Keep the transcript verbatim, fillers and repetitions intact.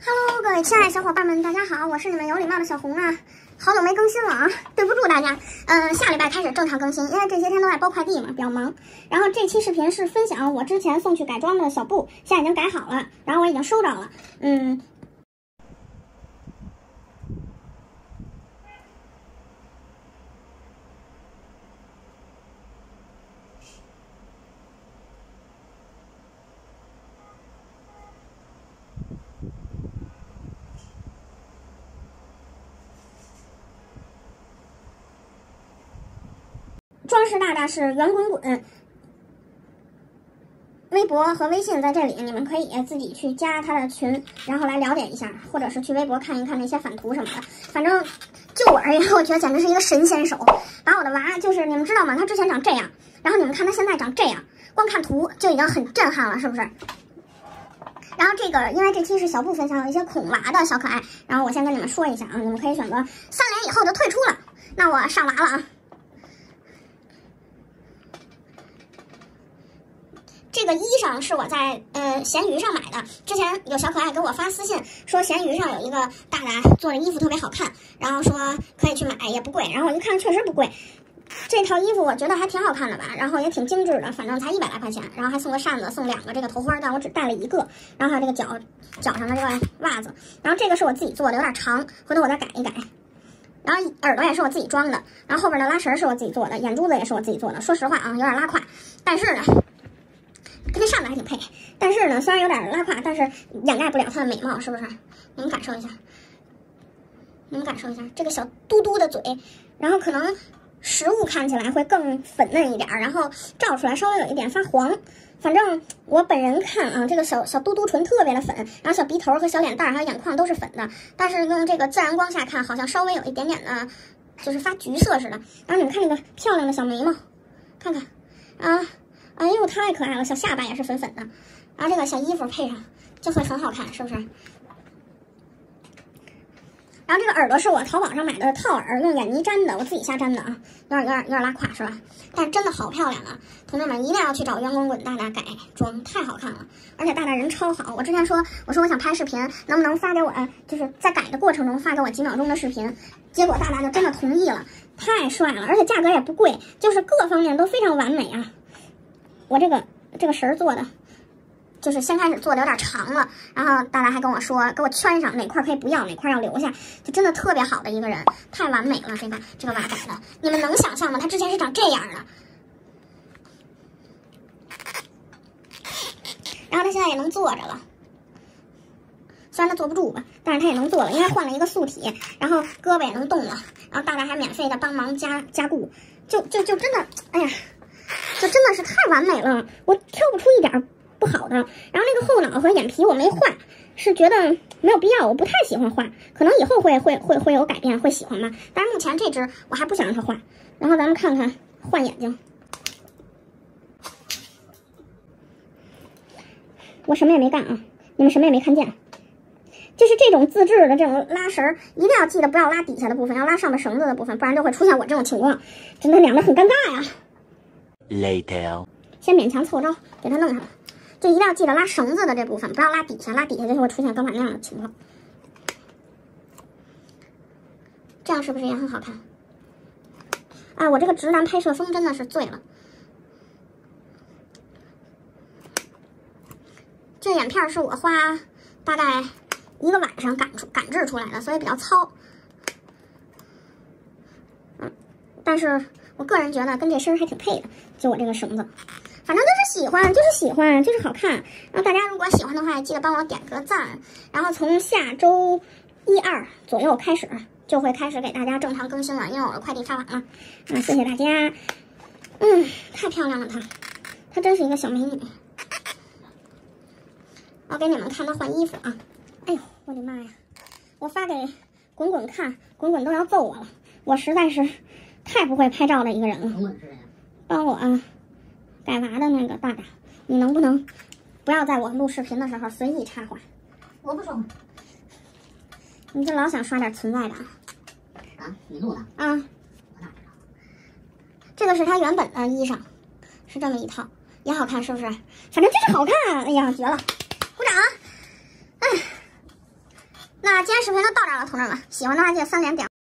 Hello， 各位亲爱的小伙伴们，大家好，我是你们有礼貌的小红啊，好久没更新了啊，对不住大家。嗯、呃，下礼拜开始正常更新，因为这些天都在包快递嘛，比较忙。然后这期视频是分享我之前送去改装的小布，现在已经改好了，然后我已经收着了。嗯。装饰大大是圆滚滚，微博和微信在这里，你们可以自己去加他的群，然后来了解一下，或者是去微博看一看那些反图什么的。反正就我而言，我觉得简直是一个神仙手，把我的娃就是你们知道吗？他之前长这样，然后你们看他现在长这样，光看图就已经很震撼了，是不是？然后这个，因为这期是小布分享有一些孔娃的小可爱，然后我先跟你们说一下啊，你们可以选择三连以后就退出了。那我上娃了啊。这个衣裳是我在呃闲鱼上买的，之前有小可爱给我发私信说闲鱼上有一个大大做的衣服特别好看，然后说可以去买，也不贵，然后我一看确实不贵，这套衣服我觉得还挺好看的吧，然后也挺精致的，反正才一百来块钱，然后还送个扇子，送两个这个头花，但我只带了一个，然后还有这个脚脚上的这个袜子，然后这个是我自己做的，有点长，回头我再改一改。然后耳朵也是我自己装的，然后后边的拉绳是我自己做的，眼珠子也是我自己做的。说实话啊，有点拉胯，但是呢。跟这上面还挺配，但是呢，虽然有点拉胯，但是掩盖不了它的美貌，是不是？你们感受一下，你们感受一下这个小嘟嘟的嘴，然后可能实物看起来会更粉嫩一点，然后照出来稍微有一点发黄。反正我本人看啊，这个小小嘟嘟唇特别的粉，然后小鼻头和小脸蛋还有眼眶都是粉的，但是用这个自然光下看，好像稍微有一点点的，就是发橘色似的。然后你们看那个漂亮的小眉毛，看看啊。哎呦，太可爱了！小下巴也是粉粉的，然后这个小衣服配上就会很好看，是不是？然后这个耳朵是我淘宝上买的套耳，用眼泥粘的，我自己瞎粘的啊，有点有点有点拉胯是吧？但是真的好漂亮啊！同志们一定要去找圆滚滚大大改装，太好看了！而且大大人超好，我之前说我说我想拍视频，能不能发给我，就是在改的过程中发给我几秒钟的视频？结果大大就真的同意了，太帅了，而且价格也不贵，就是各方面都非常完美啊！我这个这个绳做的，就是先开始做的有点长了，然后大大还跟我说，给我圈上哪块可以不要，哪块要留下，就真的特别好的一个人，太完美了。这个这个娃改的，你们能想象吗？他之前是长这样的，然后他现在也能坐着了，虽然他坐不住吧，但是他也能坐了，因为换了一个塑体，然后胳膊也能动了，然后大大还免费的帮忙加加固，就就就真的，哎呀。这真的是太完美了，我挑不出一点不好的。然后那个后脑和眼皮我没画，是觉得没有必要，我不太喜欢画，可能以后会会会会有改变，会喜欢吧。但是目前这只我还不想让它画。然后咱们看看换眼睛，我什么也没干啊，你们什么也没看见。就是这种自制的这种拉绳，一定要记得不要拉底下的部分，要拉上面绳子的部分，不然就会出现我这种情况，真的两个很尴尬呀。 Later， 先勉强凑招给它弄上，就一定要记得拉绳子的这部分，不要拉底下，拉底下就会出现刚才那样的情况。这样是不是也很好看？啊，我这个直男拍摄风真的是醉了。这眼片是我花大概一个晚上赶出赶制出来的，所以比较糙。嗯，但是我个人觉得跟这身还挺配的。就我这个绳子，反正就是喜欢，就是喜欢，就是好看。然后大家如果喜欢的话，记得帮我点个赞。然后从下周一二左右开始，就会开始给大家正常更新了，因为我的快递发完了。啊，谢谢大家。嗯，太漂亮了她，她真是一个小美女。我给你们看她换衣服啊！哎呦，我的妈呀！我发给滚滚看，滚滚都要揍我了。我实在是太不会拍照的一个人了。帮我啊改娃的那个大大，你能不能不要在我录视频的时候随意插话？ 我不说话。 你就老想刷点存在感啊？你录的啊？ 我哪知道？ 这个是他原本的衣裳，是这么一套，也好看，是不是？反正就是好看，哎呀，绝了！鼓掌！哎， 那今天视频就到这儿了，同志们，喜欢的话记得三连点。